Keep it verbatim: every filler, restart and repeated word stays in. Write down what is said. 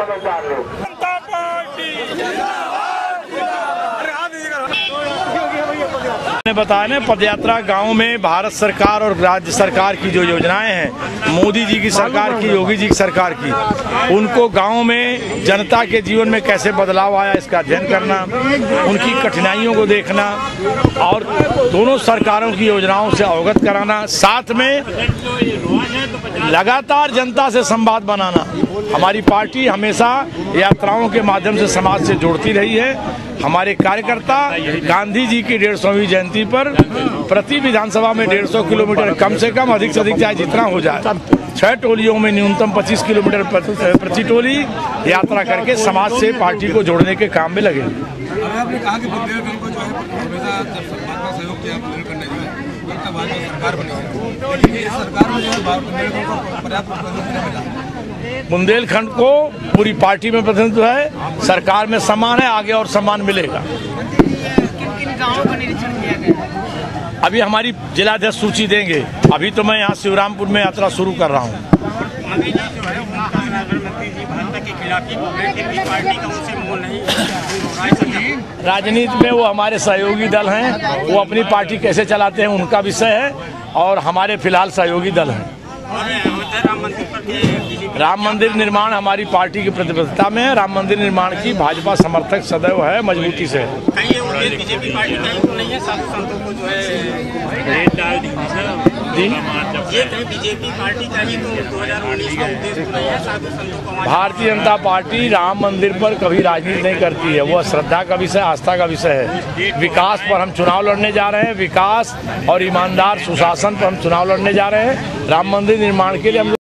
ने बताया ना, पदयात्रा गांव में भारत सरकार और राज्य सरकार की जो योजनाएं हैं, मोदी जी की सरकार की, योगी जी की सरकार की, उनको गांव में जनता के जीवन में कैसे बदलाव आया इसका अध्ययन करना, उनकी कठिनाइयों को देखना और दोनों सरकारों की योजनाओं से अवगत कराना, साथ में लगातार जनता से संवाद बनाना। हमारी पार्टी हमेशा यात्राओं के माध्यम से समाज से जुड़ती रही है। हमारे कार्यकर्ता गांधी जी की डेढ़ सौवीं जयंती पर प्रति विधानसभा में डेढ़ सौ किलोमीटर कम से कम, अधिक से अधिक चाहे जितना हो जाए, छह टोलियों में न्यूनतम पच्चीस किलोमीटर प्रति टोली यात्रा करके समाज से पार्टी को जोड़ने के काम में लगे। आपने कहा कि बुंदेलखंड को जो है हमेशा जब सरकार का सहयोग किया बुंदेलखंड ने जो है एक बाद में सरकार बनी है, लेकिन इस सरकार में जो है बुंदेलखंड को पर्याप्त प्रतिनिधित्व नहीं मिला। बुंदेलखंड को पूरी पार्टी में प्रतिनिधित्व है, सरकार में सम्मान है, आगे और सम्मान मिलेगा। किन किन गाँवों का निरीक्षण किया गया? अभी हमारी जिलाध्यक्ष सूची देंगे। अभी तो मैं यहाँ शिवरामपुर में यात्रा शुरू कर रहा हूँ। अभी जो है प्रधानमंत्री जी भाजपा के खिलाफ ही बोल रहे थे कि पार्टी का उनसे मोल नहीं। राजनीति में वो हमारे सहयोगी दल हैं, वो अपनी पार्टी कैसे चलाते हैं उनका विषय है, और हमारे फिलहाल सहयोगी दल हैं। राम मंदिर पर राम मंदिर निर्माण हमारी पार्टी की प्रतिबद्धता में है। राम मंदिर निर्माण की भाजपा समर्थक सदैव है, मजबूती से है। कहीं बीजेपी पार्टी कहीं तो नहीं है, साधु संतों को जो है रेट डाल दी जी, ये कहीं बीजेपी पार्टी का ही तो दो हजार उन्नीस का उद्देश्य नहीं है, साधु संतों को। भारतीय जनता पार्टी राम मंदिर पर कभी राजनीति नहीं करती है, वो श्रद्धा का विषय, आस्था का विषय है। विकास पर हम चुनाव लड़ने जा रहे हैं, विकास और ईमानदार सुशासन पर हम चुनाव लड़ने जा रहे हैं। राम मंदिर निर्माण के लिए हम